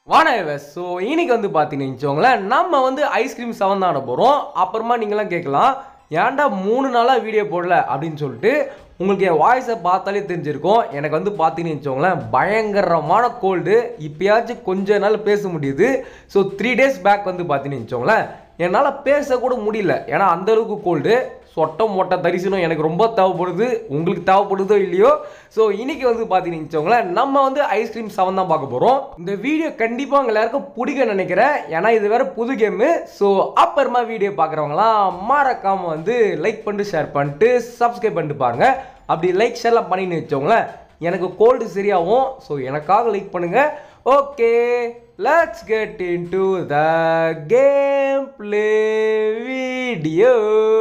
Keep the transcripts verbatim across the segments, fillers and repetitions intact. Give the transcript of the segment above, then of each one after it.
வானவஸ் so இன்னைக்கு வந்து பார்த்தீங்கன்னு வச்சுக்கோங்களேன், நம்ம வந்து ஐஸ்கிரீம் செவன் தான் ஆட போகிறோம். அப்புறமா நீங்களாம் கேட்கலாம், ஏன்டா மூணு நாளாக வீடியோ போடல அப்படின்னு சொல்லிட்டு. உங்களுக்கு என் வாய்ஸை பார்த்தாலே தெரிஞ்சிருக்கும். எனக்கு வந்து பார்த்தீங்கன்னு வச்சுக்கோங்களேன், பயங்கரமான கோல்டு. இப்போயாச்சும் கொஞ்ச நாள் பேச முடியுது. ஸோ த்ரீ டேஸ் பேக் வந்து பார்த்தீங்கன்னு வச்சுக்கோங்களேன், என்னால் பேசக்கூட முடியல. ஏன்னா அந்தளவுக்கு கோல்டு. சொட்டம் மொட்டை தரிசனம் எனக்கு ரொம்ப தேவைப்படுது. உங்களுக்கு தேவைப்படுதோ இல்லையோ. ஸோ இன்னைக்கு வந்து பார்த்தீங்கன்னு வச்சுக்கோங்களேன், நம்ம வந்து ஐஸ்கிரீம் செவன் தான் பார்க்க போகிறோம். இந்த வீடியோ கண்டிப்பாக உங்கள் எல்லாருக்கும் பிடிக்க நினைக்கிறேன். ஏன்னா இது வேற புது கேமு. ஸோ அப்புறமா வீடியோ பார்க்குறவங்களாம் மறக்காமல் வந்து லைக் பண்ணிட்டு ஷேர் பண்ணிட்டு சப்ஸ்கிரைப் பண்ணிட்டு பாருங்க. அப்படி லைக் ஷேர்லாம் பண்ணின்னு வச்சோங்களேன், எனக்கு கோல்டு சரியாகும். ஸோ எனக்காக லைக் பண்ணுங்க. Okay, let's get into the gameplay video.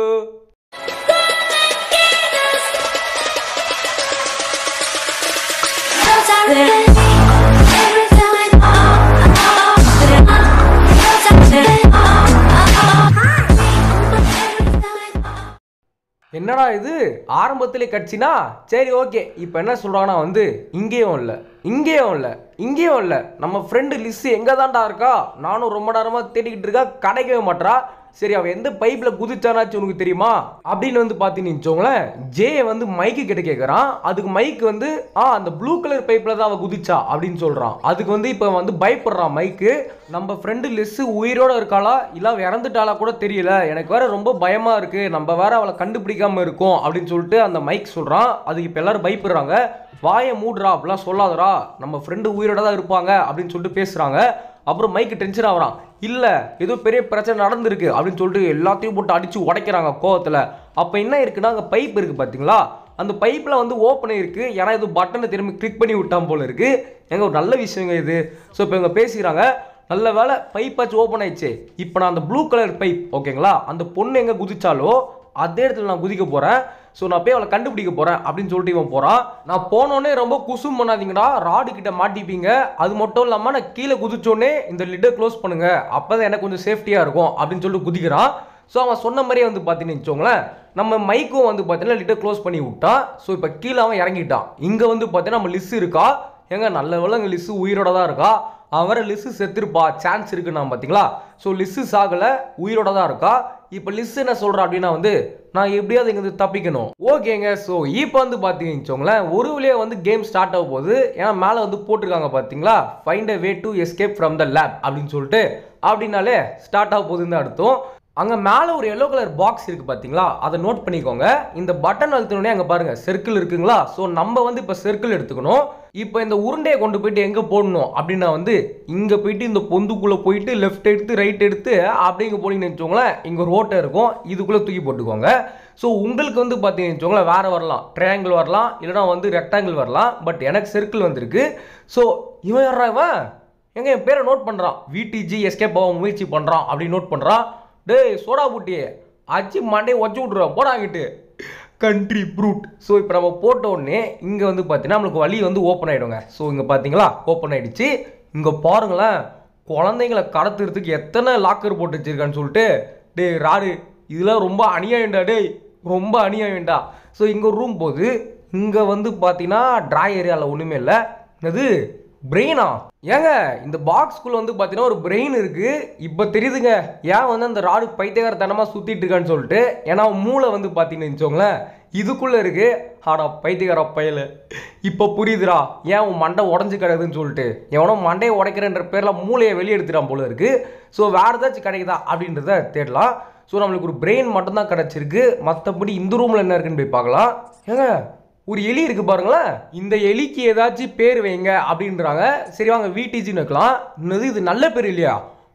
என்னடா இது ஆரம்பத்திலே கட்சினா சரி ஓகே. இப்போ என்ன சொல்றாங்கன்னா வந்து இங்கேயும் இல்லை இங்கேயும் இல்லை இங்கேயும் இல்லை, நம்ம ஃப்ரெண்டு லிஸ் எங்கே தான்டா இருக்கா, நானும் ரொம்ப நேரமாக தேடிக்கிட்டு இருக்கா, கிடைக்கவே மாட்டா. சரி அவன் எந்த பைப்பில் குதிச்சானாச்சு உனக்கு தெரியுமா அப்படின்னு வந்து பார்த்தீங்கன்னு வச்சோங்களேன், ஜே வந்து மைக்கு கிட்ட கேட்குறான். அதுக்கு மைக்கு வந்து ஆ அந்த ப்ளூ கலர் பைப்பில் தான் அவள் குதிச்சா அப்படின்னு சொல்கிறான். அதுக்கு வந்து இப்போ வந்து பயப்படுறான் மைக்கு. நம்ம ஃப்ரெண்டு லிஸ் உயிரோட இருக்காளா இல்லை இறந்துட்டாளா கூட தெரியல, எனக்கு வேற ரொம்ப பயமாக இருக்குது, நம்ம வேற அவளை கண்டுபிடிக்காமல் இருக்கோம் அப்படின்னு சொல்லிட்டு அந்த மைக் சொல்கிறான். அதுக்கு இப்போ எல்லாரும் பயப்படுறாங்க. வாயை மூடுறா, அப்படிலாம் சொல்லாதரா, நம்ம ஃப்ரெண்டு உயிரோட தான் இருப்பாங்க அப்படின்னு சொல்லிட்டு பேசுகிறாங்க. அப்புறம் மைக்கு டென்ஷன் ஆகிறான். இல்லை ஏதோ பெரிய பிரச்சனை நடந்திருக்கு அப்படின்னு சொல்லிட்டு எல்லாத்தையும் போட்டு அடித்து உடைக்கிறாங்க கோவத்தில். அப்போ என்ன இருக்குன்னா, அங்கே பைப் இருக்குது பார்த்தீங்களா, அந்த பைப்பில் வந்து ஓப்பன் ஆகிருக்கு. ஏன்னா இது பட்டனை திரும்பி கிளிக் பண்ணி விட்டான் போல இருக்குது. எங்க ஒரு நல்ல விஷயங்க இது. ஸோ இப்போ இவங்க பேசிக்கிறாங்க, நல்ல வேலை பைப்பாச்சும் ஓப்பன் ஆயிடுச்சு. இப்போ நான் அந்த ப்ளூ கலர் பைப் ஓகேங்களா, அந்த பொண்ணு எங்கே குதிச்சாலோ அதே இடத்துல நான் குதிக்க போகிறேன். ஸோ நான் போய் அவளை கண்டுபிடிக்க போகிறேன் அப்படின்னு சொல்லிட்டு இவன் போகிறான். நான் போனோடனே ரொம்ப குசும் பண்ணாதீங்கடா, ராடு கிட்ட மாட்டிப்பீங்க. அது மட்டும் இல்லாமல் நான் கீழே குதிச்சோடனே இந்த லிட்டை க்ளோஸ் பண்ணுங்க, அப்போ தான் எனக்கு கொஞ்சம் சேஃப்டியாக இருக்கும் அப்படின்னு சொல்லிட்டு குதிக்கிறான். ஸோ அவன் சொன்ன மாதிரியே வந்து பார்த்தீங்கன்னு வச்சோங்களேன், நம்ம மைக்கும் வந்து பார்த்தீங்கன்னா லிட்டை க்ளோஸ் பண்ணி விட்டான். ஸோ இப்போ கீழே அவன் இறங்கிட்டான். இங்கே வந்து பார்த்தீங்கன்னா நம்ம லிஸ் இருக்கா. எங்க நல்ல வேளை இங்கே லிஸ்ஸு உயிரோட தான் இருக்கா. அவரை லிஸ்ஸு செத்துருப்பா சான்ஸ் இருக்குன்னா பார்த்தீங்களா. ஸோ லிஸ்ஸு சாகலை, உயிரோட தான் இருக்கா. இப்போ லிஸ் என்ன சொல்கிறா அப்படின்னா வந்து நான் எப்படியாவது இங்கே தப்பிக்கணும். ஓகேங்க. ஸோ இப்போ வந்து பார்த்தீங்கன்னு வச்சோங்களேன், ஒரு வழியே வந்து கேம் ஸ்டார்ட் ஆக போகுது. ஏன்னா மேலே வந்து போட்டிருக்காங்க பார்த்தீங்களா, find a way to escape from the lab அப்படின்னு சொல்லிட்டு. அப்படின்னாலே ஸ்டார்ட் ஆக போகுதுன்னு அர்த்தம். அங்கே மேலே ஒரு எல்லோ கலர் பாக்ஸ் இருக்குது பார்த்தீங்களா, அதை நோட் பண்ணிக்கோங்க. இந்த பட்டன் அழுத்தினோடனே அங்கே பாருங்கள் சர்க்கிள் இருக்குங்களா. ஸோ நம்ம வந்து இப்போ சர்க்கிள் எடுத்துக்கணும். இப்போ இந்த உருண்டையை கொண்டு போயிட்டு எங்கே போடணும் அப்படின்னா வந்து இங்கே போயிட்டு இந்த பொந்துக்குள்ளே போயிட்டு லெஃப்ட் எடுத்து ரைட் எடுத்து அப்படிங்க போனீங்கன்னு வச்சோங்களேன், இங்கே ஒரு ஓட்டை இருக்கும், இதுக்குள்ளே தூக்கி போட்டுக்கோங்க. ஸோ உங்களுக்கு வந்து பார்த்தீங்கன்னு வச்சோங்களேன் வேறு வரலாம், ட்ரையாங்கிள் வரலாம், இல்லைனா வந்து ரெக்டாங்கிள் வரலாம். பட் எனக்கு சர்க்கிள் வந்திருக்கு. ஸோ இவன் யாரா இவன் எங்க என் பேரை நோட் பண்ணுறான், விடிஜி எஸ்கேப் ஆக முயற்சி பண்ணுறான் அப்படின்னு நோட் பண்ணுறான். டேய் சோடா புட்டியே அச்சு மண்டையை வச்சு விட்ருவோம் போடாங்கிட்டு கண்ட்ரி ப்ரூட். ஸோ இப்போ நம்ம போட்ட உடனே இங்கே வந்து பார்த்தீங்கன்னா நம்மளுக்கு வழி வந்து ஓப்பன் ஆகிடுங்க. ஸோ இங்கே பார்த்தீங்களா ஓப்பன் ஆகிடுச்சு. இங்கே பாருங்களேன், குழந்தைங்களை கடத்துறதுக்கு எத்தனை லாக்கர் போட்டு வச்சிருக்கான்னு சொல்லிட்டு. டே ராடு இதெல்லாம் ரொம்ப அநியாயம்டா, டேய் ரொம்ப அநியாயம்டா. ஸோ இங்கே ஒரு ரூம் போகுது. இங்கே வந்து பார்த்தீங்கன்னா ட்ரா ஏரியாவில் ஒன்றுமே இல்லை. என்னது பிரெயினா? ஏங்க இந்த பாக்ஸ்குள்ள வந்து பார்த்தீங்கன்னா ஒரு பிரெயின் இருக்கு. இப்போ தெரியுதுங்க ஏன் வந்து அந்த ராடு பைத்தியகாரத்தனமாக சுற்றிட்டு இருக்கான்னு சொல்லிட்டு. ஏன்னா மூளை வந்து பார்த்தீங்கன்னு வச்சோங்களேன் இதுக்குள்ளே இருக்கு. ஆடா பைத்தியகார பயல, இப்போ புரியுதுடா ஏன் உன் மண்டை உடஞ்சி கிடக்குதுன்னு சொல்லிட்டு. எவனோ மண்டையை உடைக்கிறன்ற பேரில் மூளையை வெளியே எடுத்துட்டான் போல இருக்கு. ஸோ வேறு ஏதாச்சும் கிடைக்குதா அப்படின்றத தேடலாம். ஸோ நம்மளுக்கு ஒரு பிரெயின் மட்டும்தான் கிடச்சிருக்கு. மற்றபடி இந்த ரூமில் என்ன இருக்குன்னு போய் பார்க்கலாம். ஏங்க ஒரு எலி இருக்கு பாருங்களேன், இந்த எலிக்கு ஏதாச்சும் பேர் வைங்க அப்படின்றாங்க. சரி வாங்க விடிஜின்னு வைக்கலாம். இன்னது இது நல்ல பேர் இல்லையா,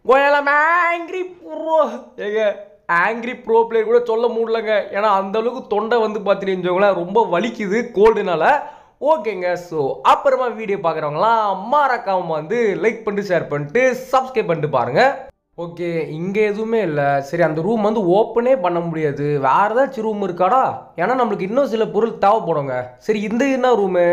ஆங்கிரி ப்ரோ. ஏங்க ஆங்கிரி ப்ரோ பிளேயர் கூட சொல்ல முடியலங்க. ஏன்னா அந்த அளவுக்கு தொண்டை வந்து பார்த்தீங்கன்னு ரொம்ப வலிக்குது கோல்டுனால. ஓகேங்க. ஸோ அப்புறமா வீடியோ பார்க்குறவங்களாம் மறக்காம வந்து லைக் பண்ணிட்டு ஷேர் பண்ணிட்டு சப்ஸ்கிரைப் பண்ணிட்டு பாருங்க. ஓகே இங்கே எதுவுமே இல்லை. சரி அந்த ரூம் வந்து ஓப்பனே பண்ண முடியாது, வேறு ஏதாச்சும் ரூம் இருக்காடா. ஏன்னா நம்மளுக்கு இன்னும் சில பொருள் தேவைப்படுங்க. சரி இந்த என்ன ரூமு,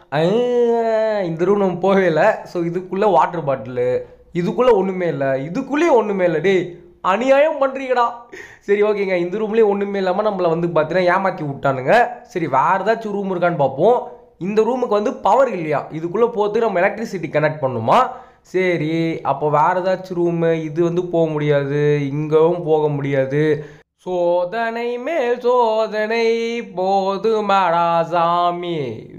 இந்த ரூம் நம்ம போகவே இல்லை. ஸோ இதுக்குள்ளே வாட்டர் பாட்டிலு, இதுக்குள்ளே ஒன்றுமே இல்லை, இதுக்குள்ளேயே ஒன்றுமே இல்லை. டேய் அநியாயம் பண்ணுறீங்கடா. சரி ஓகேங்க, இந்த ரூம்லேயே ஒன்றுமே இல்லாமல் நம்மளை வந்து பார்த்தீங்கன்னா ஏமாற்றி விட்டானுங்க. சரி வேறு ஏதாச்சும் ரூம் இருக்கான்னு பார்ப்போம். இந்த ரூமுக்கு வந்து பவர் இல்லையா, இதுக்குள்ளே போட்டு நம்ம எலக்ட்ரிசிட்டி கனெக்ட் பண்ணுமா. சரி அப்போ வேறு ஏதாச்சும் ரூமு இது வந்து போக முடியாது, இங்கவும் போக முடியாது. சோதனை மேல் சோதனை போதுமாடா சாமி,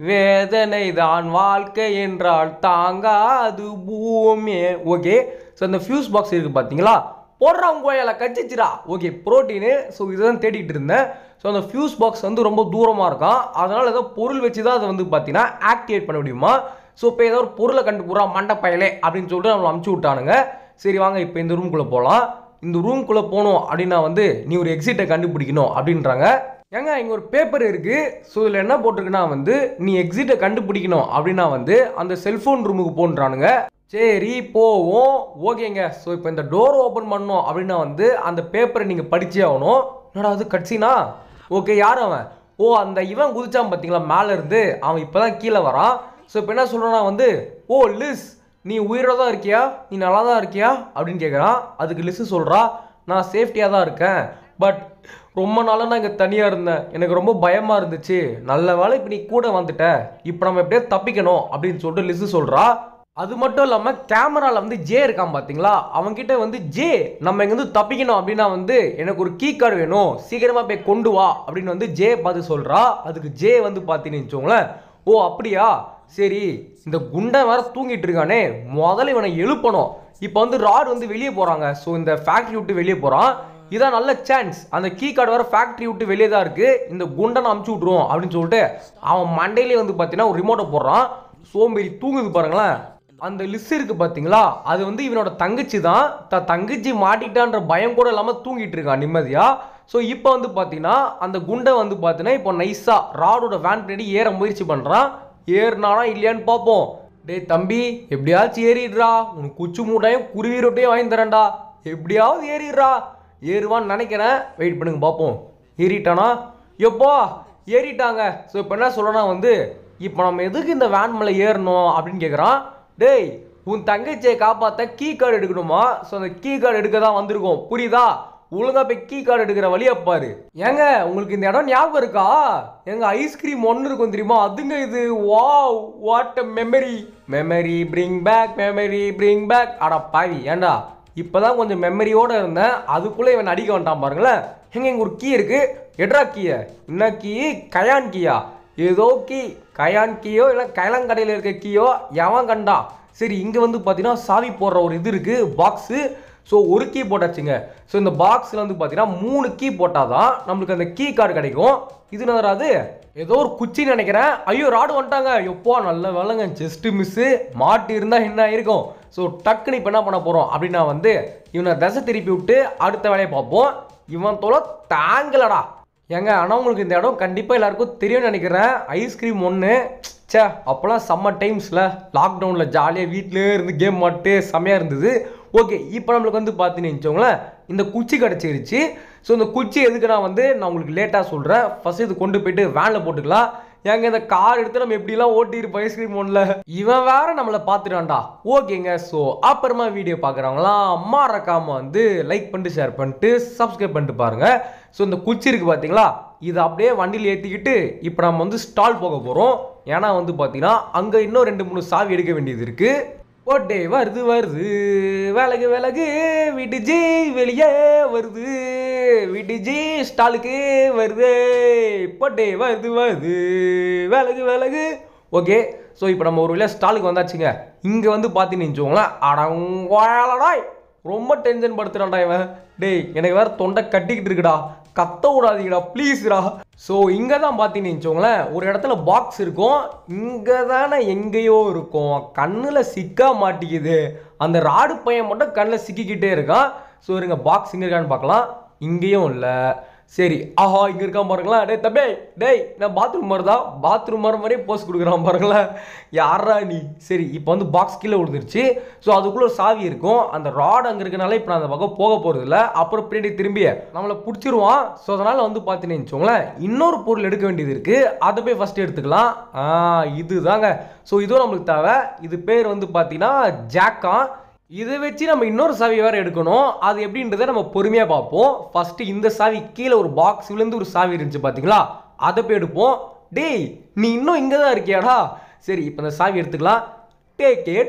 வேதனை தான் வாழ்க்கை என்றால் தாங்காது பூமி. ஓகே, ஸோ அந்த ஃபியூஸ் பாக்ஸ் இருக்குது பார்த்தீங்களா, போடுறவங்க கோயில கச்சிச்சிரா. Okay, protein. ஸோ இதுதான் தேடிட்டு இருந்தேன். ஸோ அந்த ஃபியூஸ் பாக்ஸ் வந்து ரொம்ப தூரமாக இருக்கான், அதனால் ஏதோ பொருள் வச்சு தான் அதை வந்து பார்த்தீங்கன்னா ஆக்டிவேட் பண்ண முடியுமா. ஸோ இப்போ ஏதோ ஒரு பொருளை கண்டுபிடுறா மண்டப்பயலே அப்படின்னு சொல்லிட்டு நம்மளை அமுச்சு விட்டானுங்க. சரி வாங்க இப்போ இந்த ரூம்குள்ளே போகலாம். இந்த ரூம்குள்ளே போகணும் அப்படின்னா வந்து நீ ஒரு எக்ஸிட்டை கண்டுபிடிக்கணும் அப்படின்றாங்க. ஏங்க இங்கே ஒரு பேப்பர் இருக்குது. ஸோ இதில் என்ன போட்டிருக்குன்னா வந்து நீ எக்ஸிட்டை கண்டுபிடிக்கணும் அப்படின்னா வந்து அந்த செல்ஃபோன் ரூமுக்கு போன்றானுங்க. சரி போவோம். ஓகேங்க. ஸோ இப்போ இந்த டோர் ஓப்பன் பண்ணோம் அப்படின்னா வந்து அந்த பேப்பரை நீங்கள் படிச்சே ஆகணும். என்னடா அது கட்சினா? ஓகே, யார் அவன்? ஓ அந்த இவன் குதிச்சான் பார்த்தீங்களா மேலே இருந்து, அவன் இப்போ தான் கீழே வரான். ஸோ இப்போ என்ன சொல்கிறான்னா வந்து ஓ லிஸ் நீ உயிரோட தான் இருக்கியா, நீ நல்லா தான் இருக்கியா அப்படின்னு கேட்குறான். அதுக்கு லிஸ் சொல்கிறா, நான் சேஃப்டியாக தான் இருக்கேன், பட் ரொம்ப நாளாக நான் இங்கே தனியாக இருந்தேன், எனக்கு ரொம்ப பயமாக இருந்துச்சு, நல்ல வேலை இப்போ நீ கூட வந்துட்ட, இப்போ நம்ம எப்படியே தப்பிக்கணும் அப்படின்னு சொல்லிட்டு லிஸ் சொல்கிறா. அது மட்டும் இல்லாமல் கேமராவில் வந்து ஜே இருக்கான் பார்த்தீங்களா, அவன்கிட்ட வந்து ஜே நம்ம இங்கேருந்து தப்பிக்கணும் அப்படின்னா வந்து எனக்கு ஒரு கீ கார்டு வேணும், சீக்கிரமாக போய் கொண்டு வா அப்படின்னு வந்து ஜே பார்த்து சொல்கிறா. அதுக்கு ஜே வந்து பார்த்தீங்கன்னு வச்சுக்கோங்களேன், ஓ அப்படியா சரி, இந்த குண்டை வேற தூங்கிட்டு இருக்கானே, முதல்ல இவனை எழுப்பணும். இப்போ வந்து ராட் வந்து வெளியே போகிறாங்க. ஸோ இந்த ஃபேக்ட்ரி விட்டு வெளியே போகிறான், இதான் நல்ல சான்ஸ். அந்த கீ கார்டு வேற ஃபேக்ட்ரி விட்டு வெளியே தான் இருக்குது, இந்த குண்டனை அமுச்சு விட்ருவோம் அப்படின்னு சொல்லிட்டு அவன் மண்டையிலே வந்து பார்த்தீங்கன்னா ஒரு ரிமோட்டை போடுறான். சோம்பேறி தூங்குது பாருங்களேன். அந்த லிஸ் இருக்கு பார்த்தீங்களா, அது வந்து இவனோட தங்கச்சி தான். த தங்கச்சி மாட்டிட்டான்ற பயம் கூட இல்லாமல் தூங்கிட்டு இருக்கான் நிம்மதியாக. ஸோ இப்போ வந்து பார்த்தீங்கன்னா அந்த குண்டை வந்து பார்த்தீங்கன்னா இப்போ நைஸாக ராடோட வேன் பின்னாடி ஏற முயற்சி பண்ணுறான். ஏறினானா இல்லையான்னு பார்ப்போம். டே தம்பி எப்படியாச்சும் ஏறிடுறா, உனக்கு குச்சி மூட்டையும் குருவி ரொட்டையும் வாங்கி தரேன்டா, எப்படியாவது ஏறிடுறா. ஏறுவான்னு நினைக்கிறேன், வெயிட் பண்ணுங்க பார்ப்போம். ஏறிட்டானா? எப்போ ஏறிட்டாங்க. ஸோ இப்போ என்ன சொல்கிறேன்னா வந்து இப்போ நம்ம எதுக்கு இந்த வேன் மேலே ஏறணும் அப்படின்னு கேட்குறான். டேய் உன் தங்கச்சியை காப்பாற்ற கீ கார்டு எடுக்கணுமா, ஸோ அந்த கீ கார்டு எடுக்க தான் வந்திருக்கோம், புரியுதா? ஒழுங்கா போய் கீ கார்டு எடுக்கிற வழியை பாரு. ஏங்க உங்களுக்கு இந்த இடம் ஞாபகம் இருக்கா? எங்க ஐஸ்கிரீம் ஒன்று இருக்கும் தெரியுமா, அதுங்க இது. Wow what a memory, memory bring back, memory bring back. அடா பாவி, ஏண்டா இப்போதான் கொஞ்சம் மெமரியோடு இருந்தேன், அதுக்குள்ளே இவன் அடிக்க வேண்டாம் பாருங்களேன். எங்க இங்கே ஒரு கீ இருக்கு, எட்ரா கீயை. என்ன கீ? கயான் கீயா? ஏதோ கீ, கயான் கீயோ இல்லை கைலங்கடையில் இருக்க கீயோ எவன் கண்டா. சரி இங்கே வந்து பார்த்தீங்கன்னா சாவி போடுற ஒரு இது இருக்குது, பாக்ஸு. ஸோ ஒரு கீ போட்டாச்சுங்க. ஸோ இந்த பாக்ஸில் வந்து பார்த்தீங்கன்னா மூணு கீ போட்டால் தான் நம்மளுக்கு அந்த கீ கார்டு கிடைக்கும். இது நகராது, ஏதோ ஒரு குச்சின்னு நினைக்கிறேன். ஐயோ ராடு வந்துட்டாங்க, எப்போ நல்ல வேலைங்க, ஜஸ்ட்டு மிஸ்ஸு, மாட்டி இருந்தால் என்ன இருக்கும். ஸோ டக்குன்னு இப்போ என்ன பண்ண போகிறோம் அப்படின்னா வந்து இவனை தசை திருப்பி விட்டு அடுத்த வேலையை பார்ப்போம். இவன் தோலை தாங்கலடா. ஏங்க ஆனால் உங்களுக்கு இந்த இடம் கண்டிப்பாக எல்லாருக்கும் தெரியும்னு நினைக்கிறேன். ஐஸ்கிரீம் ஒன்று சே அப்போலாம் சம்மர் டைம்ஸில் லாக்டவுனில் ஜாலியாக வீட்டிலே இருந்து கேம் மாட்டு செம்மையாக இருந்தது. ஓகே இப்போ நம்மளுக்கு வந்து பார்த்தீங்கன்னு வச்சுக்கோங்களேன் இந்த குச்சி கிடச்சிருச்சு. ஸோ இந்த குச்சி எதுக்கு நான் வந்து நான் உங்களுக்கு லேட்டாக சொல்கிறேன். ஃபஸ்ட்டு இது கொண்டு போயிட்டு வேனில் போட்டுக்கலாம். ஏங்க இந்த கார் எடுத்து நம்ம எப்படிலாம் ஓட்டிருப்போம் ஐஸ்கிரீம் ஒன்றில், இவன் வேற நம்மளை பார்த்துட்டான்டா. ஓகேங்க ஸோ அப்புறமா வீடியோ பார்க்குறவங்களாம் மறக்காமல் வந்து லைக் பண்ணிட்டு ஷேர் பண்ணிட்டு சப்ஸ்கிரைப் பண்ணிட்டு பாருங்கள். ஸோ இந்த குச்சி இருக்குது பார்த்தீங்களா, இதை அப்படியே வண்டியில் ஏற்றிக்கிட்டு இப்போ நம்ம வந்து ஸ்டால் போக போகிறோம். ஏன்னா வந்து பார்த்தீங்கன்னா அங்கே இன்னும் ரெண்டு மூணு சாவி எடுக்க வேண்டியது இருக்குது. ஓட்டே வருது வருது விலகு விலகு வீட்டு ஜி வெளியே வருது, வீட்டு ஜி ஸ்டாலுக்கு வருது, போட்டே வருது வருது விலகு விலகு. ஓகே ஸோ இப்போ நம்ம ஒரு வழியாக ஸ்டாலுக்கு வந்தாச்சுங்க. இங்கே வந்து பார்த்தீங்கன்னு வச்சுக்கோங்களேன், அடங்கடாய் ரொம்ப டென்ஷன் படுத்துறான்டா இவன். டேய் எனக்கு வேறு தொண்டை கட்டிக்கிட்டு இருக்குடா, கத்த விடாதீங்கடா ப்ளீஸ்டா. ஸோ இங்கே தான் பார்த்தீங்கன்னு வச்சுக்கோங்களேன் ஒரு இடத்துல பாக்ஸ் இருக்கும், இங்கே தானே எங்கேயோ இருக்கும், கண்ணில் சிக்கா மாட்டிக்குது. அந்த ராடு பையன் மட்டும் கண்ணில் சிக்கிக்கிட்டே இருக்கான். ஸோ இருங்க பாக்ஸ் இங்கே இருக்கான்னு பார்க்கலாம், இங்கேயும் இல்லை. சரி ஆஹா இங்கே இருக்கான் பாருங்களேன். டே தம்பே டேய் நான் பாத்ரூம் மாதிரிதா, பாத்ரூம் வர மாதிரியே போஸ்ட் கொடுக்குறான் பாருங்களேன், யாரா நீ. சரி இப்போ வந்து பாக்ஸ் கீழே விழுந்துருச்சு. ஸோ அதுக்குள்ளே ஒரு சாவி இருக்கும், அந்த ராட் அங்கே இருக்கனால இப்போ நான் அந்த பக்கம் போக போகிறது இல்லை, அப்புறம் பின்னாடி திரும்பி நம்மளை பிடிச்சிருவான். ஸோ அதனால் வந்து பார்த்தீங்கன்னு வச்சுக்கோங்களேன் இன்னொரு பொருள் எடுக்க வேண்டியது இருக்குது, அதை போய் ஃபஸ்ட்டு எடுத்துக்கலாம். ஆ இது தாங்க. ஸோ இதுவும் நம்மளுக்கு தேவை. இது பேர் வந்து பார்த்தீங்கன்னா ஜாக்கா. இதை வச்சு நம்ம இன்னொரு சாவி வேறு எடுக்கணும், அது எப்படின்றத நம்ம பொறுமையாக பார்ப்போம். ஃபஸ்ட்டு இந்த சாவி கீழே ஒரு பாக்ஸ் விழுந்து ஒரு சாவி இருந்துச்சு பார்த்தீங்களா, அதை போய் எடுப்போம். டேய் நீ இன்னும் இங்கே தான் இருக்கியாடா. சரி இப்போ இந்த சாவி எடுத்துக்கலாம். டேக் இட்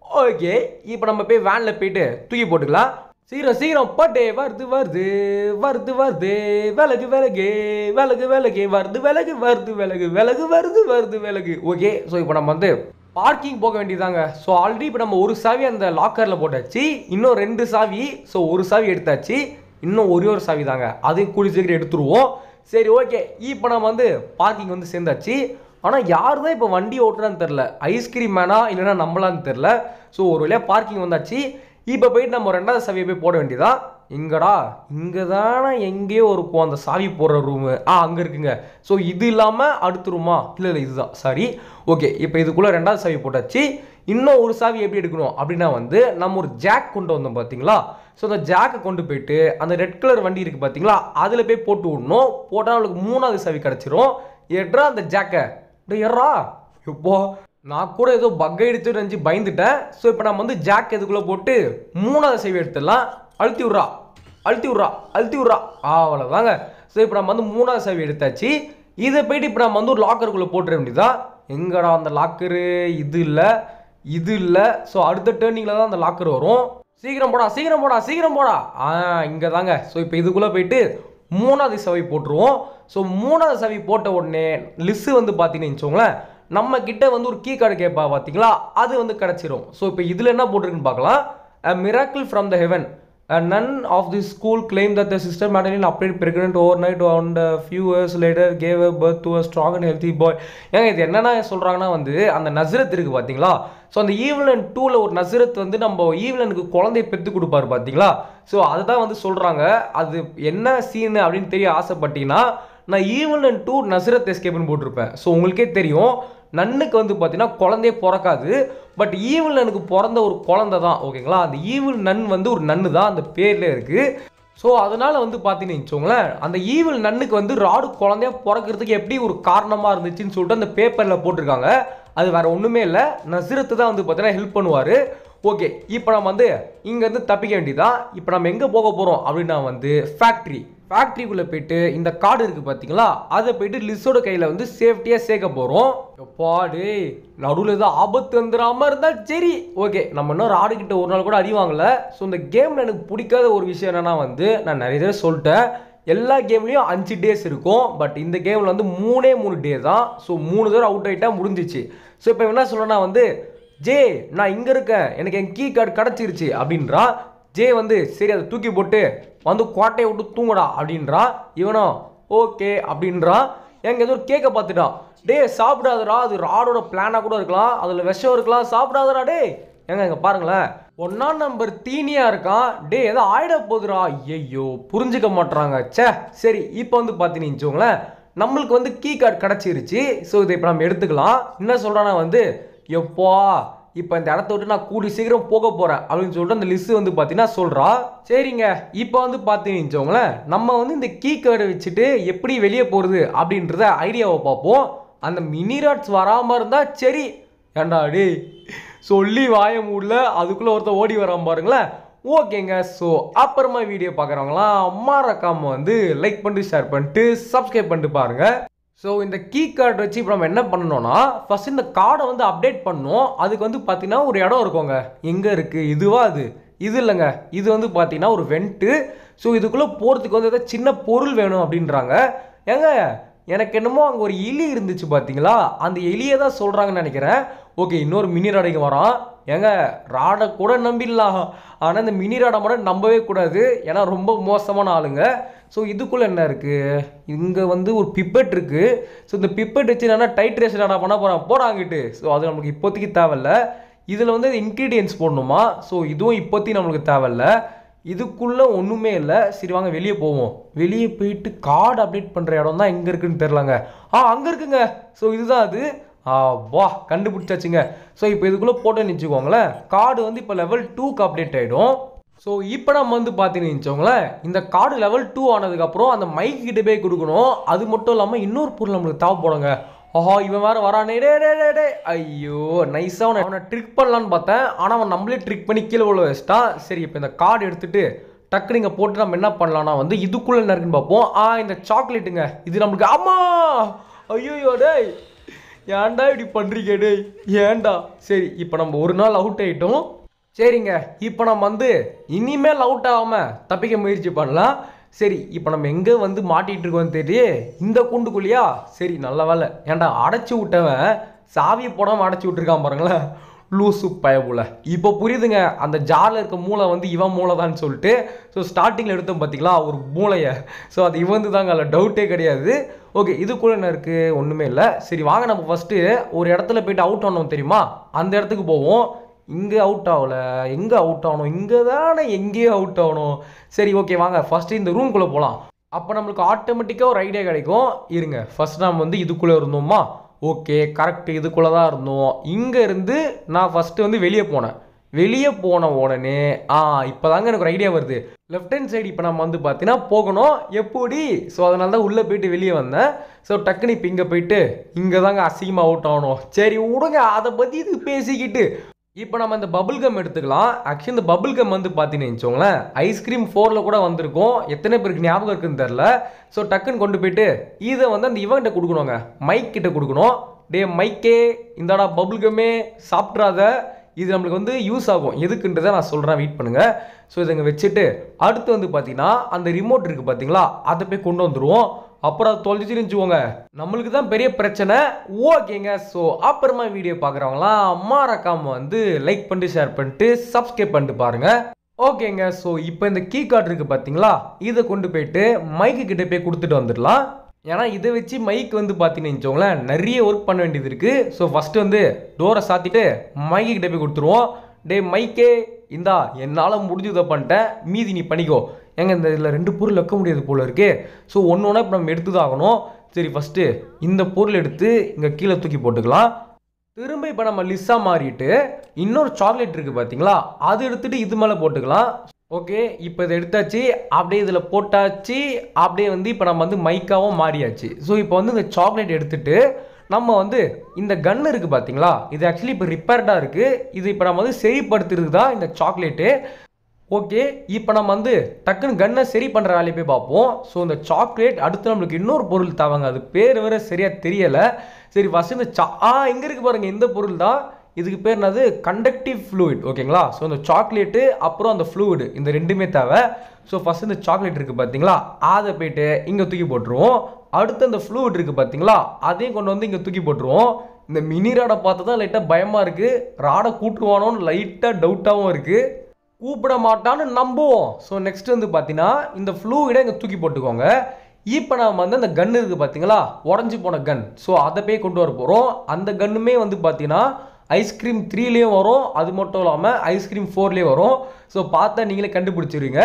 ஓகே இப்போ நம்ம போய் வேனில் போயிட்டு தூக்கி போட்டுக்கலாம். சீக்கிரம் சீக்கிரம் போட்டே வருது வருது வருது வருது விலகு விலகு விலகு விலகு வருது விலகு வருது விலகு விலகு வருது வருது விலகு. ஓகே ஸோ இப்போ நம்ம வந்து பார்க்கிங் போக வேண்டியதாங்க. ஸோ ஆல்ரெடி இப்போ நம்ம ஒரு சாவி அந்த லாக்கரில் போட்டாச்சு, இன்னும் ரெண்டு சாவி. ஸோ ஒரு சாவி எடுத்தாச்சு, இன்னும் ஒரே ஒரு சாவி தாங்க, அதையும் கூடி சீக்கிரம் எடுத்துருவோம். சரி ஓகே இப்போ நம்ம வந்து பார்க்கிங் வந்து சேர்ந்தாச்சு. ஆனால் யார் தான் இப்போ வண்டி ஓட்டுறான்னு தெரில, ஐஸ்கிரீம் மேனா இல்லைன்னா நம்மளான்னு தெரில. ஸோ ஒரு வழியாக பார்க்கிங் வந்தாச்சு. இப்போ போயிட்டு நம்ம ரெண்டாவது சாவியை போய் போட வேண்டியதான். இங்கடா இங்கே தானே எங்கேயோ இருக்கும் அந்த சாவி போடுற ரூமு. ஆ அங்கே இருக்குங்க. ஸோ இது இல்லாமல் அடுத்த ரூமா? இல்லை இல்லை இதுதான், சாரி. ஓகே இப்போ இதுக்குள்ளே ரெண்டாவது சாவி போட்டாச்சு. இன்னும் ஒரு சாவி எப்படி எடுக்கணும் அப்படின்னா வந்து நம்ம ஒரு ஜாக் கொண்டு வந்தோம் பார்த்தீங்களா. ஸோ அந்த ஜாக்கை கொண்டு போயிட்டு அந்த ரெட் கலர் வண்டி இருக்குது பார்த்தீங்களா, அதில் போய் போட்டு விடணும். போட்டால் நம்மளுக்கு மூணாவது சாவி கிடச்சிரும். எட்ரா அந்த ஜாக்கை எறா. இப்போ நான் கூட ஏதோ பக் அடிச்சு நினச்சி பயந்துட்டேன். ஸோ இப்போ நம்ம வந்து ஜாக் இதுக்குள்ளே போட்டு மூணாவது சேவை எடுத்துடலாம். அழுத்தி விட்றா அழுத்தி விட்றா அழுத்தி விட்றா அவ்வளோதாங்க. ஸோ இப்போ நம்ம வந்து மூணாவது சேவை எடுத்தாச்சு. இதை போயிட்டு இப்போ நம்ம வந்து ஒரு லாக்கருக்குள்ளே போட்டுற வேண்டியதான். எங்கடா அந்த லாக்கரு? இது இல்லை இது இல்லை. ஸோ அடுத்த டேர்னிங்கில் தான் அந்த லாக்கர் வரும். சீக்கிரம் போடா சீக்கிரம் போடா சீக்கிரம் போடா. ஆ இங்கே தாங்க. ஸோ இப்போ இதுக்குள்ளே போயிட்டு மூணாவது சவி போட்டுருவோம். ஸோ மூணாவது சவி போட்ட உடனே லிஸ்ஸு வந்து பார்த்தீங்கன்னு வச்சுக்கோங்களேன், நம்ம கிட்ட வந்து ஒரு கீ கார்டு கேட்பா பார்த்தீங்களா, அது வந்து கிடச்சிரும். ஸோ இப்போ இதில் என்ன போட்டிருக்குன்னு பார்க்கலாம். A miracle from the heaven. Uh, none of the school claimed that the sister Madeline appeared pregnant overnight and a few years later gave birth to a strong and healthy boy. ஏங்க இது என்னென்ன சொல்கிறாங்கன்னா வந்து அந்த நஸ்ரத் இருக்குது பார்த்தீங்களா. So அந்த ஈவிலன் டூவில் ஒரு நஸ்ரத் வந்து நம்ம ஈவிலனுக்கு குழந்தைய பெற்று கொடுப்பாரு பார்த்தீங்களா. ஸோ அதுதான் வந்து சொல்கிறாங்க. அது என்ன சீனு அப்படின்னு தெரிய ஆசைப்பட்டீங்கன்னா நான் ஈவிலன் டூ நஸ்ரத் எஸ்கேப்னு போட்டிருப்பேன். ஸோ உங்களுக்கே தெரியும் நன்னுக்கு வந்து பார்த்தீங்கன்னா குழந்தையே பிறக்காது, பட் ஈவில் நன்னுக்கு பிறந்த ஒரு குழந்தை தான். ஓகேங்களா, அந்த ஈவில் நன் வந்து ஒரு நன்னு தான் அந்த பேர்ல இருக்கு. ஸோ அதனால வந்து பார்த்தீங்கன்னு வச்சுக்கோங்களேன், அந்த ஈவில் நன்னுக்கு வந்து ராடு குழந்தைய பிறக்கிறதுக்கு எப்படி ஒரு காரணமாக இருந்துச்சுன்னு சொல்லிட்டு அந்த பேப்பரில் போட்டிருக்காங்க. அது வேற ஒன்றுமே இல்லை, நஸ்ரத்து தான் வந்து பார்த்தீங்கன்னா ஹெல்ப் பண்ணுவார். ஓகே இப்போ நம்ம வந்து இங்கேருந்து தப்பிக்க வேண்டியதான். இப்போ நம்ம எங்கே போக போகிறோம் அப்படின்னா வந்து ஃபேக்ட்ரி. ஃபேக்ட்ரிக்குள்ளே போயிட்டு இந்த கார்டு இருக்குது பார்த்தீங்களா, அதை போயிட்டு லிஸ்ஸோட கையில் வந்து சேஃப்டியாக சேர்க்க போகிறோம். எப்பாடு நடுவில் ஏதோ ஆபத்து வந்துடாமல் இருந்தால் சரி. ஓகே நம்ம இன்னும் ராடு கிட்ட ஒரு நாள் கூட அடி வாங்கலை. ஸோ இந்த கேமில் எனக்கு பிடிக்காத ஒரு விஷயம் என்னென்னா வந்து நான் நிறைய தடவை சொல்லிட்டேன், எல்லா கேம்லேயும் அஞ்சு டேஸ் இருக்கும், பட் இந்த கேமில் வந்து மூணே மூணு டே தான். ஸோ மூணு தடவை அவுட் ஆகிட்டா முடிஞ்சிச்சு. ஸோ இப்போ என்ன சொல்கிறேன்னா வந்து ஜே நான் இங்கே இருக்கேன், எனக்கு என் கீ கார்டு கிடச்சிருச்சு அப்படின்றான். ஜே வந்து சரி அதை தூக்கி போட்டு வந்து கோட்டையை விட்டு தூங்குடா அப்படின்றான். இவனும் ஓகே அப்படின்றான். எங்க ஏதோ ஒரு கேக்கை பார்த்துட்டான். டே சாப்பிடாதடா, அது ராடோட பிளானாக கூட இருக்கலாம், அதில் விஷம் இருக்கலாம், சாப்பிடாதடா டே. ஏங்க இங்கே பாருங்களேன், ஒன்னாம் நம்பர் தீனியாக இருக்கான். டே ஏதோ ஆயிட போகுதுடா. ஐயோ புரிஞ்சுக்க மாட்டுறாங்க. சே சரி இப்போ வந்து பார்த்தீங்கன்னு வச்சுக்கோங்களேன், நம்மளுக்கு வந்து கீ கார்டு கிடச்சிருச்சு. ஸோ இதை இப்போ நம்ம எடுத்துக்கலாம். என்ன சொல்கிறான்னா வந்து எப்பா இப்போ இந்த இடத்த விட்டு நான் கூடி சீக்கிரம் போக போகிறேன் அப்படின்னு சொல்லிட்டு அந்த லிஸ்ட் வந்து பார்த்தீங்கன்னா சொல்கிறா. சரிங்க இப்போ வந்து பார்த்தீங்கன்னு வச்சுக்கோங்களேன், நம்ம வந்து இந்த கீ கார்டை வச்சுட்டு எப்படி வெளியே போகிறது அப்படின்றத ஐடியாவை பார்ப்போம். அந்த மினி ராட்ஸ் வராமல் இருந்தால் சரி. ஏண்டா டே சொல்லி வாய மூடல, அதுக்குள்ளே ஒருத்தர் ஓடி வராமல் பாருங்களேன். ஓகேங்க ஸோ அப்புறமா வீடியோ பார்க்குறவங்களாம் மறக்காம வந்து லைக் பண்ணிட்டு ஷேர் பண்ணிட்டு சப்ஸ்கிரைப் பண்ணிட்டு பாருங்கள். ஸோ இந்த கீ கார்டு வச்சு இப்போ நம்ம என்ன பண்ணணும்னா ஃபஸ்ட் இந்த கார்டை வந்து அப்டேட் பண்ணணும். அதுக்கு வந்து பார்த்தீங்கன்னா ஒரு இடம் இருக்குங்க. எங்கே இருக்குது இதுவா? அது இது இல்லைங்க, இது வந்து பார்த்தீங்கன்னா ஒரு வெண்ட்டு. ஸோ இதுக்குள்ளே போகிறதுக்கு வந்து ஏதாவது சின்ன பொருள் வேணும் அப்படின்றாங்க. ஏங்க எனக்கு என்னமோ அங்கே ஒரு எலி இருந்துச்சு பார்த்தீங்களா, அந்த எலியை தான் சொல்கிறாங்கன்னு நினைக்கிறேன். ஓகே இன்னொரு மினி ராடைக்கு வரான். ஏங்க ராடை கூட நம்பிடலாம், ஆனால் இந்த மினி ராடை மட்டும் நம்பவே கூடாது, ஏன்னா ரொம்ப மோசமான ஆளுங்க. ஸோ இதுக்குள்ளே என்ன இருக்குது, இங்கே வந்து ஒரு பிப்பெட் இருக்குது. ஸோ இந்த பிப்பெட் வச்சு என்னன்னா டைட்ரேஷன் ராடா பண்ண போகிறான் போடாங்கிட்டு. ஸோ அது நம்மளுக்கு இப்போதைக்கு தேவையில்ல. இதில் வந்து இன்க்ரீடியன்ஸ் போடணுமா, ஸோ இதுவும் இப்போதைக்கு நம்மளுக்கு தேவையில்ல. இதுக்குள்ளே ஒன்றுமே இல்லை. சரி வாங்க வெளியே போவோம். வெளியே போயிட்டு கார்டு அப்டேட் பண்ணுற இடம் தான் எங்கே இருக்குன்னு தெரிலங்க. ஆ அங்கே இருக்குங்க. ஸோ இதுதான் அது. ஆ வா கண்டுபிடிச்சாச்சுங்க. ஸோ இப்போ இதுக்குள்ளே போட்டோன்னு வச்சுக்கோங்களேன், கார்டு வந்து இப்போ லெவல் டூக்கு அப்டேட் ஆகிடும். ஸோ இப்போ நம்ம வந்து பார்த்தீங்கன்னு வச்சுக்கோங்களேன், இந்த கார்டு லெவல் டூ ஆனதுக்கப்புறம் அந்த மைக் கிட்ட போய் கொடுக்கணும். அது மட்டும் இல்லாமல் இன்னொரு பொருள் நம்மளுக்கு தேவைப்படுங்க. ஆஹா இவன் வேறு வரானே. டே டே டே டே ஐயோ நைஸாக அவனை அவனை ட்ரிக் பண்ணலான்னு பார்த்தேன், ஆனால் அவன் நம்மளே ட்ரிக் பண்ணி கீழே உள்ள வச்சிட்டான். சரி இப்போ இந்த கார்டு எடுத்துகிட்டு டக்கு நீங்கள் போட்டு நம்ம என்ன பண்ணலான்னா வந்து இதுக்குள்ளே என்ன இருக்குன்னு பார்ப்போம். ஆ இந்த சாக்லேட்டுங்க, இது நம்மளுக்கு. ஆமா ஐயோ டேய் ஏன்டா இப்படி பண்ணுறீங்க டேய் ஏன்டா. சரி இப்போ நம்ம ஒரு நாள் அவுட் ஆகிட்டோம். சரிங்க இப்போ நம்ம வந்து இனிமேல் அவுட் ஆகாமல் தப்பிக்க முயற்சி பண்ணலாம். சரி இப்போ நம்ம எங்கே வந்து மாட்டிகிட்டு இருக்கோம்னு தெரியல இந்த கூண்டுக்குள்ளியா. சரி நல்ல வேலை. ஏன்டா அடைச்சி விட்டவன் சாவியை போடாமல் அடைச்சி விட்டுருக்கான் பாருங்களேன். லூசு பயபுல. இப்போ புரியுதுங்க அந்த ஜாரில் இருக்க மூளை வந்து இவன் மூளை தான் சொல்லிட்டு. ஸோ ஸ்டார்டிங்கில் எடுத்தோம் பார்த்தீங்களா ஒரு மூளையை. ஸோ அது இவந்து தாங்க, அதில் டவுட்டே கிடையாது. ஓகே இதுக்குள்ள என்ன இருக்குது, ஒன்றுமே இல்லை. சரி வாங்க நம்ம ஃபஸ்ட்டு ஒரு இடத்துல போய்ட்டு அவுட் ஆனோம் தெரியுமா, அந்த இடத்துக்கு போவோம். இங்கே அவுட் ஆகலை, எங்கே அவுட் ஆகணும், இங்கே தானே எங்கேயோ அவுட் ஆகணும். சரி ஓகே வாங்க ஃபஸ்ட்டு இந்த ரூம்குள்ளே போகலாம். அப்போ நம்மளுக்கு ஆட்டோமேட்டிக்காக ஒரு ஐடியா கிடைக்கும். இருங்க ஃபஸ்ட் நம்ம வந்து இதுக்குள்ளே இருந்தோமா. ஓகே கரெக்ட் இதுக்குள்ளே தான் இருந்தோம். இங்கே இருந்து நான் ஃபஸ்ட்டு வந்து வெளியே போனேன். வெளியே போன உடனே ஆ இப்போ தாங்க எனக்கு ஒரு ஐடியா வருது. லெஃப்ட் ஹேண்ட் சைடு இப்போ நம்ம வந்து பார்த்தீங்கன்னா போகணும் எப்படி. ஸோ அதனால தான் உள்ளே போயிட்டு வெளியே வந்தேன். ஸோ டக்குன்னு இப்போ இங்கே போயிட்டு இங்கே தாங்க அசிங்கமாக அவுட் ஆகணும். சரி விடுங்க அதை பற்றி இது பேசிக்கிட்டு. இப்போ நம்ம இந்த பபுள் கம் எடுத்துக்கலாம். ஆக்சுவலி இந்த பபுள் கம் வந்து பார்த்தீங்கன்னு வச்சுக்கோங்களேன் ஐஸ்கிரீம் ஃபோரில் கூட வந்திருக்கும். எத்தனை பேருக்கு ஞாபகம் இருக்குன்னு தெரில. ஸோ டக்குன்னு கொண்டு போயிட்டு இதை வந்து அந்த இவன்கிட்ட கொடுக்கணுங்க, மைக் கிட்ட கொடுக்கணும். டே மைக்கே இந்தாடா பபுள் கம்மே சாப்பிட்றாத, இது நம்மளுக்கு வந்து யூஸ் ஆகும் எதுக்குன்றதை நான் சொல்கிறேன், வெயிட் பண்ணுங்கள். ஸோ இதை இங்கே வச்சுட்டு அடுத்து வந்து பார்த்தீங்கன்னா அந்த ரிமோட் இருக்குது பார்த்தீங்களா அதை போய் கொண்டு வந்துடுவோம். அப்புறம் அது தொலைஞ்சிட்டு இருந்துச்சுவோங்க, நம்மளுக்கு தான் பெரிய பிரச்சனை. ஓகேங்க ஸோ அப்புறமா வீடியோ பார்க்குறவங்களாம் மறக்காம வந்து லைக் பண்ணிட்டு ஷேர் பண்ணிட்டு சப்ஸ்கிரைப் பண்ணிட்டு பாருங்கள். ஓகேங்க ஸோ இப்போ இந்த கீ கார்டு இருக்குது பார்த்தீங்களா இதை கொண்டு போயிட்டு மைக்கு கிட்டே போய் கொடுத்துட்டு வந்துடலாம். ஏன்னா இதை வச்சு மைக் வந்து பார்த்தீங்கன்னு வச்சுக்கோங்களேன் நிறைய ஒர்க் பண்ண வேண்டியது இருக்குது. ஸோ ஃபஸ்ட்டு வந்து டோரை சாத்திட்டு மைக்கு கிட்டே போய் கொடுத்துருவோம். டே மைக்கே இந்தா என்னால் முடிஞ்சதை பண்ணிட்டேன், மீதி நீ பண்ணிக்கோ. ஏங்க இந்த இதில் ரெண்டு பொருள் வைக்க முடியாது போல் இருக்கு. ஸோ ஒன்று ஒன்றா இப்போ நம்ம எடுத்து தான் ஆகணும். சரி ஃபஸ்ட்டு இந்த பொருள் எடுத்து இங்கே கீழே தூக்கி போட்டுக்கலாம். திரும்ப இப்போ நம்ம லிஸ்ஸாக மாறிட்டு இன்னொரு சாக்லேட் இருக்குது பார்த்தீங்களா அது எடுத்துகிட்டு இது மேலே போட்டுக்கலாம். ஓகே இப்போ இதை எடுத்தாச்சு, அப்படியே இதில் போட்டாச்சு. அப்படியே வந்து இப்போ நம்ம வந்து மைக்காவும் மாறியாச்சு. ஸோ இப்போ வந்து இந்த சாக்லேட் எடுத்துகிட்டு நம்ம வந்து இந்த கன் இருக்குது பார்த்தீங்களா இது ஆக்சுவலி இப்போ ரிப்பேர்டாக இருக்குது. இது இப்போ நம்ம வந்து சரிப்படுத்துறது தான் இந்த சாக்லேட்டு. ஓகே இப்போ நம்ம வந்து டக்குன்னு கன்னை சரி பண்ணுற வேலையை போய் பார்ப்போம். ஸோ இந்த சாக்லேட் அடுத்து நம்மளுக்கு இன்னொரு பொருள் தாவாங்க, அது பேர் வேறு சரியாக தெரியலை. சரி ஃபஸ்ட்டு இந்த சா ஆ இங்கே இருக்குது பாருங்கள் இந்த பொருள் தான். இதுக்கு பேர் என்னது கண்டக்டிவ் ஃப்ளூயிட். ஓகேங்களா ஸோ இந்த சாக்லேட்டு அப்புறம் அந்த ஃப்ளூயிடு இந்த ரெண்டுமே தேவை. ஸோ ஃபஸ்ட்டு இந்த சாக்லேட் இருக்குது பார்த்தீங்களா அதை போய்ட்டு இங்கே தூக்கி போட்டுருவோம். அடுத்து அந்த ஃப்ளூயிட் இருக்குது பார்த்தீங்களா அதையும் கொண்டு வந்து இங்கே தூக்கி போட்டுருவோம். இந்த மினி ராடை பார்த்து தான் லைட்டாக பயமாக இருக்குது, ராடை கூட்டுவானோன்னு லைட்டாக டவுட்டாகவும் இருக்குது. கூப்பிட மாட்டான்னு நம்புவோம். ஸோ நெக்ஸ்ட் வந்து பார்த்தீங்கன்னா இந்த ஃப்ளூயிடை இங்கே தூக்கி போட்டுக்கோங்க. இப்போ நம்ம வந்து அந்த கன் இருக்குது பார்த்தீங்களா உடஞ்சி போன கன், ஸோ அதை போய் கொண்டு வர போகிறோம். அந்த கன்னுமே வந்து பார்த்தீங்கன்னா ஐஸ்கிரீம் த்ரீலேயும் வரும், அது மட்டும் இல்லாமல் ஐஸ்கிரீம் ஃபோர்லேயும் வரும். ஸோ பார்த்தா நீங்களே கண்டுபிடிச்சிருவீங்க.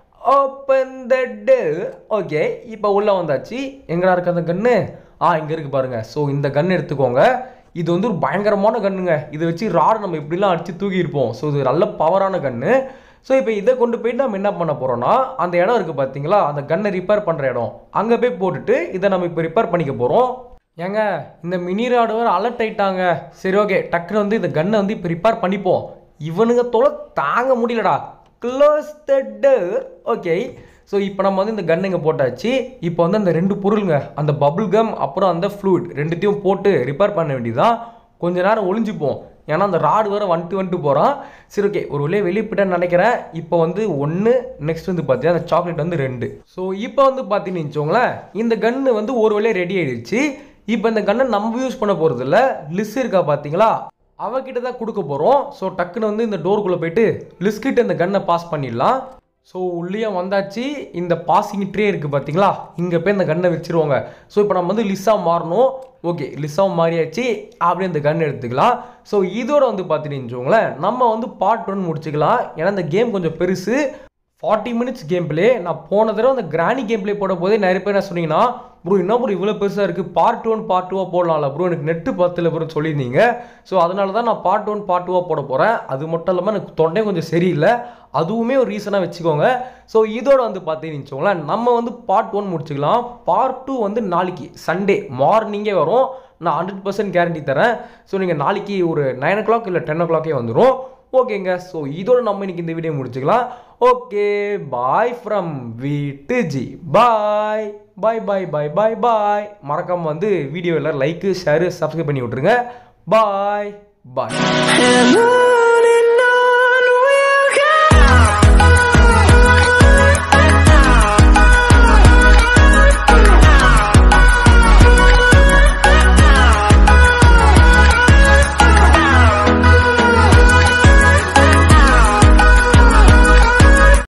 Open the door. ஓகே இப்போ உள்ளே வந்தாச்சு. எங்கடா இருக்கு அந்த கன்று, ஆ இங்கே இருக்குது பாருங்கள். ஸோ இந்த கன் எடுத்துக்கோங்க. இது வந்து ஒரு பயங்கரமான கன்னுங்க, இதை வச்சு ராடு நம்ம இப்படிலாம் அடித்து தூக்கியிருப்போம். ஸோ இது நல்ல பவரான கன்று. ஸோ இப்போ இதை கொண்டு போயிட்டு நம்ம என்ன பண்ண போகிறோம்னா அந்த இடம் இருக்குது பார்த்தீங்களா அந்த கன்னை ரிப்பேர் பண்ணுற இடம், அங்கே போய் போட்டுட்டு இதை நம்ம இப்போ ரிப்பேர் பண்ணிக்க போகிறோம். ஏங்க இந்த மினி ராடு வேறு அலர்ட் ஆகிட்டாங்க. சரி ஓகே டக்குன்னு வந்து இந்த கன்னை வந்து இப்போ ரிப்பேர் பண்ணிப்போம். இவனுங்க தொலை தாங்க முடியலடா. Close the door. Okay so இப்போ நம்ம வந்து இந்த கன் இங்கே போட்டாச்சு. இப்போ வந்து அந்த ரெண்டு பொருளுங்க அந்த பபுள் கம் அப்புறம் அந்த ஃப்ளூயிட் ரெண்டுத்தையும் போட்டு ரிப்பேர் பண்ண வேண்டியதுதான். கொஞ்ச நேரம் ஒளிஞ்சிப்போம் ஏன்னா அந்த ராடு வேறு வந்துட்டு வந்துட்டு போகிறான். சரி ஓகே ஒரு வழியாக வெளியே போயிட்டேன்னு நினைக்கிறேன். இப்போ வந்து ஒன்று நெக்ஸ்ட் வந்து பார்த்தீங்கன்னா அந்த சாக்லேட் வந்து ரெண்டு. ஸோ இப்போ வந்து பார்த்தீங்கன்னு வச்சுக்கோங்களேன் இந்த கன்று வந்து ஒரு வழியாக ரெடி ஆகிடுச்சு. இப்போ இந்த கன்னை நம்ம யூஸ் பண்ண போகிறது இல்லை, லிஸ் இருக்கா பார்த்தீங்களா அவகிட்ட தான் கொடுக்க போகிறோம். ஸோ டக்குன்னு வந்து இந்த டோருக்குள்ளே போயிட்டு லிஸ்கிட்ட இந்த கன்னை பாஸ் பண்ணிடலாம். ஸோ உள்ளே வந்தாச்சு. இந்த பாசிங் ட்ரே இருக்குது பார்த்தீங்களா இங்கே போய் இந்த கன்னை வச்சுருவாங்க. ஸோ இப்போ நம்ம வந்து லிஸ்ஸாக மாறணும். ஓகே லிஸ்ஸாக மாறியாச்சு. அப்படியே இந்த கன் எடுத்துக்கலாம். ஸோ இதோட வந்து பார்த்தீங்கன்னு வச்சுக்கோங்களேன் நம்ம வந்து பார்ட் ஒன் முடிச்சுக்கலாம். ஏன்னா இந்த கேம் கொஞ்சம் பெருசு, ஃபார்ட்டி மினிட்ஸ் கேம் பிளே. நான் போன தடவை அந்த கிராணி கேம் பிளே போட போதே நிறைய பேர் என்ன சொன்னீங்கன்னா ப்ரோ என்ன ப்ரோ இவ்வளோ பெருசாக இருக்குது, பார்ட் ஒன் பார்ட் டூவாக போடலாம்ல ப்ரோ, எனக்கு நெட்டு பத்தில் ப்ரோ சொல்லியிருந்தீங்க. ஸோ அதனால தான் நான் பார்ட் ஒன் பார்ட் டூவாக போட போகிறேன். அது மட்டும் இல்லாமல் எனக்கு தொண்டை கொஞ்சம் சரியில்லை, அதுவுமே ஒரு ரீசனாக வச்சுக்கோங்க. ஸோ இதோட வந்து பார்த்தீங்கன்னு வச்சுக்கோங்களேன் நம்ம வந்து பார்ட் ஒன் முடிச்சுக்கலாம். பார்ட் டூ வந்து நாளைக்கு சண்டே மார்னிங்கே வரும். நான் ஹண்ட்ரட் பர்சன்ட் கேரண்டி தரேன். ஸோ நீங்கள் நாளைக்கு ஒரு நைன் ஓ கிளாக் இல்லை டென் ஓ கிளாக்கே வந்துடும். ஓகேங்க. ஸோ இதோட நம்ம இன்னைக்கு இந்த வீடியோ முடிச்சுக்கலாம். ஓகே, பாய் ஃப்ரம் வீட்டு ஜி. Bye bye bye bye bye bye. மறக்காம வந்து வீடியோ எல்லாம் லைக் ஷேர் சப்ஸ்கிரைப் பண்ணி விட்டுருங்க. பாய் பாய்.